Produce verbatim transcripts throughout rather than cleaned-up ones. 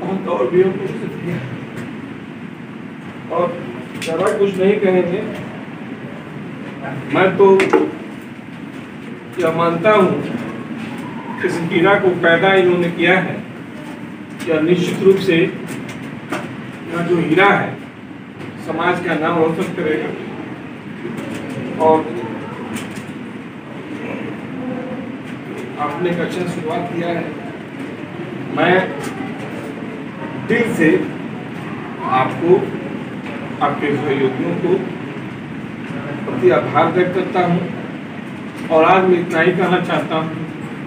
बहुत और भी हम और ज़्यादा कुछ नहीं कहेंगे। मैं तो यह मानता हूँ कि इस हीरा को पैदा इन्होंने किया है, यह निश्चित रूप से यह जो हीरा है समाज का नाम रोशन करेगा। और आपने एक अच्छा शुरुआत किया है, मैं दिल से आपको, आपके सहयोगियों को प्रति आभार व्यक्त करता हूँ। और आज मैं इतना ही कहना चाहता हूँ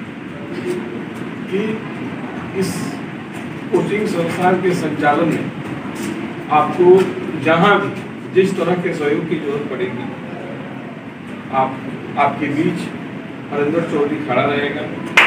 कि इस कोचिंग संस्थान के संचालन में आपको जहाँ भी जिस तरह के सहयोग की जरूरत पड़ेगी, आप आपके बीच हरेंद्र चौधरी खड़ा रहेगा।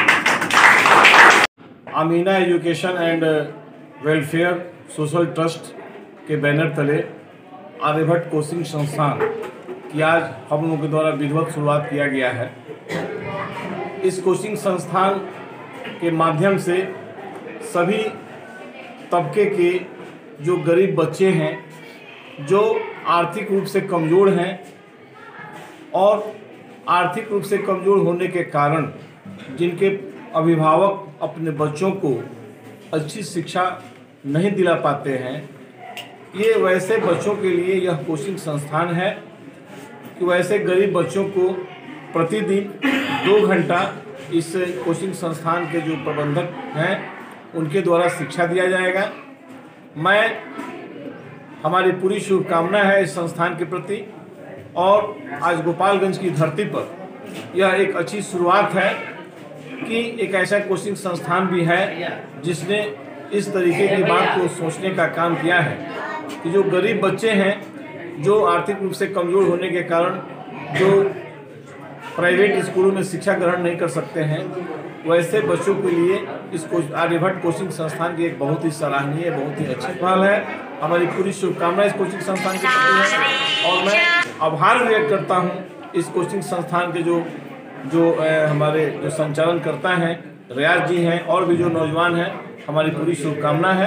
Amina education and welfare social trust के बैनर तले आर्यभट्ट कोचिंग संस्थान की आज हम लोगों के द्वारा विधिवत शुरुआत किया गया है। इस कोचिंग संस्थान के माध्यम से सभी तबके के जो गरीब बच्चे हैं, जो आर्थिक रूप से कमज़ोर हैं और आर्थिक रूप से कमज़ोर होने के कारण जिनके अभिभावक अपने बच्चों को अच्छी शिक्षा नहीं दिला पाते हैं, ये वैसे बच्चों के लिए यह कोचिंग संस्थान है कि वैसे गरीब बच्चों को प्रतिदिन दो घंटा इस कोचिंग संस्थान के जो प्रबंधक हैं उनके द्वारा शिक्षा दिया जाएगा। मैं हमारी पूरी शुभकामना है इस संस्थान के प्रति। और आज गोपालगंज की धरती पर यह एक अच्छी शुरुआत है कि एक ऐसा कोचिंग संस्थान भी है जिसने इस तरीके की बात को सोचने का काम किया है कि जो गरीब बच्चे हैं, जो आर्थिक रूप से कमज़ोर होने के कारण जो प्राइवेट स्कूलों में शिक्षा ग्रहण नहीं कर सकते हैं, वैसे बच्चों के लिए इस आर्यभट्ट कोचिंग संस्थान की एक बहुत ही सराहनीय, बहुत ही अच्छी पहल है। हमारी पूरी शुभकामनाएं इस कोचिंग संस्थान के प्रति है और मैं आभार व्यक्त करता हूं इस कोचिंग संस्थान के जो जो ए, हमारे जो संचालन करता हैं रियाज जी हैं और भी जो नौजवान हैं, हमारी पूरी शुभकामना है।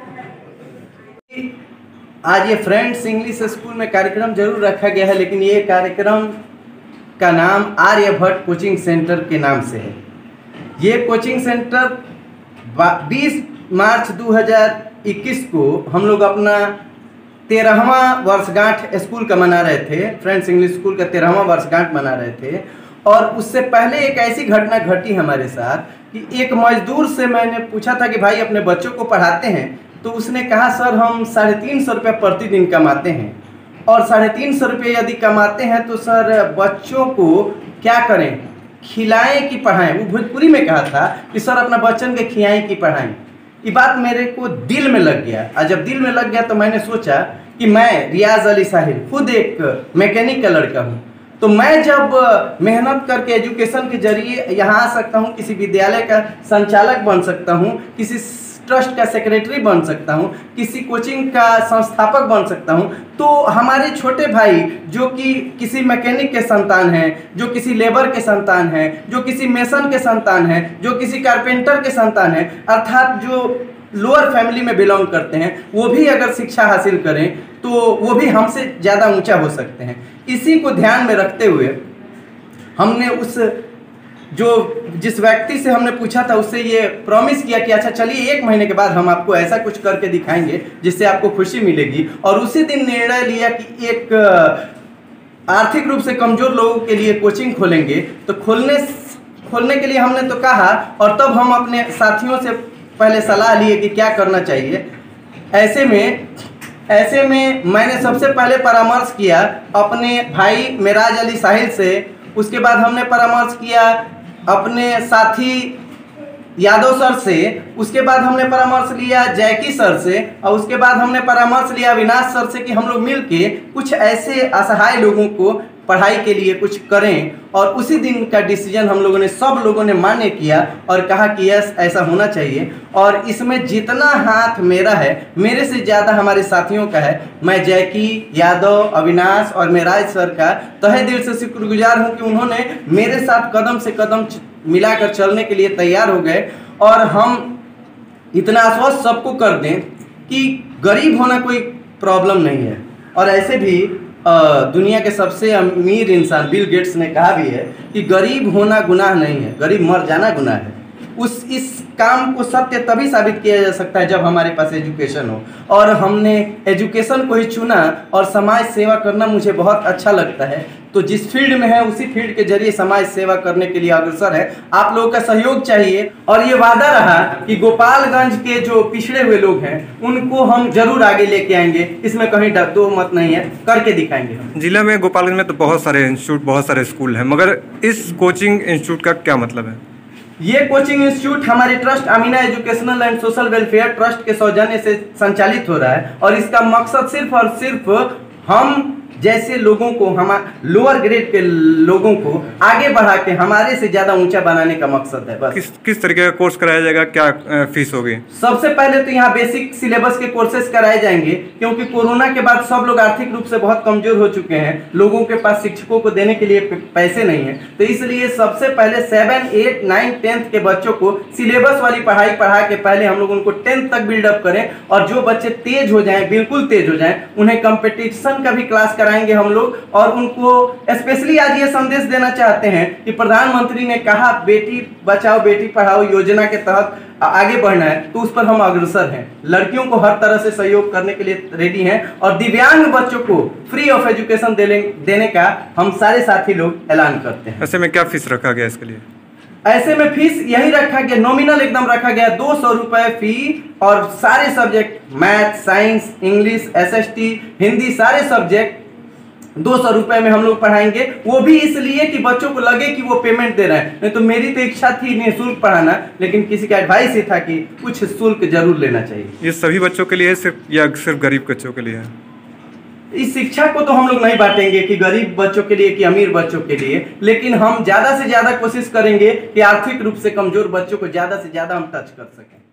आज ये फ्रेंड्स इंग्लिश स्कूल में कार्यक्रम जरूर रखा गया है, लेकिन ये कार्यक्रम का नाम आर्यभट्ट कोचिंग सेंटर के नाम से है। ये कोचिंग सेंटर बीस मार्च दो हज़ार इक्कीस को हम लोग अपना तेरहवां वर्षगांठ स्कूल का मना रहे थे, फ्रेंड्स इंग्लिश स्कूल का तेरहवां वर्षगांठ मना रहे थे। और उससे पहले एक ऐसी घटना घटी हमारे साथ कि एक मजदूर से मैंने पूछा था कि भाई अपने बच्चों को पढ़ाते हैं, तो उसने कहा सर हम साढ़े तीन सौ रुपये प्रतिदिन कमाते हैं, और साढ़े तीन सौ रुपये यदि कमाते हैं तो सर बच्चों को क्या करें, खिलाएं कि पढ़ाएं। वो भोजपुरी में कहा था कि सर अपना बच्चन के खिलाएं कि पढ़ाएं। ये बात मेरे को दिल में लग गया, और जब दिल में लग गया तो मैंने सोचा कि मैं रियाज अली साहिल खुद एक मैकेनिक का लड़का हूँ, तो मैं जब मेहनत करके एजुकेशन के जरिए यहाँ आ सकता हूँ, किसी विद्यालय का संचालक बन सकता हूँ, किसी ट्रस्ट का सेक्रेटरी बन सकता हूँ, किसी कोचिंग का संस्थापक बन सकता हूँ, तो हमारे छोटे भाई जो कि किसी मैकेनिक के संतान हैं, जो किसी लेबर के संतान हैं, जो किसी मेसन के संतान हैं, जो किसी कारपेंटर के संतान हैं, अर्थात जो लोअर फैमिली में बिलोंग करते हैं, वो भी अगर शिक्षा हासिल करें तो वो भी हमसे ज़्यादा ऊंचा हो सकते हैं। इसी को ध्यान में रखते हुए हमने उस जो जिस व्यक्ति से हमने पूछा था उससे ये प्रॉमिस किया कि अच्छा चलिए एक महीने के बाद हम आपको ऐसा कुछ करके दिखाएंगे जिससे आपको खुशी मिलेगी। और उसी दिन निर्णय लिया कि एक आर्थिक रूप से कमज़ोर लोगों के लिए कोचिंग खोलेंगे। तो खोलने खोलने के लिए हमने तो कहा, और तब हम अपने साथियों से पहले सलाह लिए कि क्या करना चाहिए। ऐसे में ऐसे में मैंने सबसे पहले परामर्श किया अपने भाई मेराज अली साहिल से, उसके बाद हमने परामर्श किया अपने साथी यादव सर से, उसके बाद हमने परामर्श लिया जैकी सर से, और उसके बाद हमने परामर्श लिया अविनाश सर से कि हम लोग मिलके कुछ ऐसे असहाय लोगों को पढ़ाई के लिए कुछ करें। और उसी दिन का डिसीजन हम लोगों ने सब लोगों ने मान्य किया और कहा कि यस ऐसा होना चाहिए। और इसमें जितना हाथ मेरा है, मेरे से ज़्यादा हमारे साथियों का है। मैं जैकी, यादव, अविनाश और मेराज सर का तहे दिल से शुक्रगुजार हूँ कि उन्होंने मेरे साथ कदम से कदम मिलाकर चलने के लिए तैयार हो गए। और हम इतना आश्वस्त सबको कर दें कि गरीब होना कोई प्रॉब्लम नहीं है। और ऐसे भी दुनिया के सबसे अमीर इंसान बिल गेट्स ने कहा भी है कि गरीब होना गुनाह नहीं है, गरीब मर जाना गुनाह है। उस इस काम को सत्य तभी साबित किया जा सकता है जब हमारे पास एजुकेशन हो, और हमने एजुकेशन को ही चुना और समाज सेवा करना मुझे बहुत अच्छा लगता है। तो जिस फील्ड में है उसी फील्ड के जरिए समाज सेवा करने के लिए अग्रसर है। आप लोगों का सहयोग चाहिए और ये वादा रहा कि गोपालगंज के जो पिछड़े हुए लोग हैं उनको हम जरूर आगे लेके आएंगे, इसमें कहीं दो मत नहीं है, करके दिखाएंगे हम। जिला में गोपालगंज में तो बहुत सारे इंस्टीट्यूट, बहुत सारे स्कूल हैं, मगर इस कोचिंग इंस्टीट्यूट का क्या मतलब है? ये कोचिंग इंस्टीट्यूट हमारे trust Amina educational and social welfare trust के सौजन्य से संचालित हो रहा है और इसका मकसद सिर्फ और सिर्फ हम जैसे लोगों को, हम लोअर ग्रेड के लोगों को आगे बढ़ा के हमारे से ज़्यादा ऊंचा बनाने का मकसद है बस। किस किस तरीके का कोर्स कराया जाएगा, क्या फीस होगी? सबसे पहले तो यहाँ बेसिक सिलेबस के कोर्सेज कराए जाएंगे, क्योंकि कोरोना के बाद सब लोग आर्थिक रूप से बहुत कमजोर हो चुके हैं, लोगों के पास शिक्षकों को देने के लिए पैसे नहीं है। तो इसलिए सबसे पहले सेवन एट नाइन टेंथ के बच्चों को सिलेबस वाली पढ़ाई पढ़ा के पहले हम लोग उनको टेंथ तक बिल्डअप करें, और जो बच्चे तेज हो जाएं, बिल्कुल तेज हो जाएं, उन्हें कंपटीशन का भी क्लास कराएंगे हम लोग। और उनको स्पेशली आज ये संदेश देना चाहते हैं कि प्रधानमंत्री ने कहा बेटी बचाओ बेटी पढ़ाओ योजना के तहत आगे बढ़ना है, तो उस पर हम अग्रसर हैं। लड़कियों को हर तरह से सहयोग करने के लिए रेडी हैं और दिव्यांग बच्चों को फ्री ऑफ एजुकेशन देने देने का हम सारे साथी लोग ऐलान करते हैं। ऐसे में क्या फीस रखा गया इसके लिए? ऐसे में फीस यही रखा गया, नॉमिनल एकदम रखा गया, दो सौ रुपए फी, और सारे subject math, science, English, S S T, Hindi, सारे सब्जेक्ट दो सौ रुपए में हम लोग पढ़ाएंगे। वो भी इसलिए कि बच्चों को लगे कि वो पेमेंट दे रहे हैं। नहीं तो मेरी तो इच्छा थी निःशुल्क पढ़ाना, लेकिन किसी का एडवाइस ही था कि कुछ शुल्क जरूर लेना चाहिए। ये सभी बच्चों के लिए सिर्फ या सिर्फ गरीब बच्चों के लिए है? इस शिक्षा को तो हम लोग नहीं बांटेंगे कि गरीब बच्चों के लिए कि अमीर बच्चों के लिए, लेकिन हम ज्यादा से ज्यादा कोशिश करेंगे कि आर्थिक रूप से कमजोर बच्चों को ज्यादा से ज्यादा हम टच कर सकें।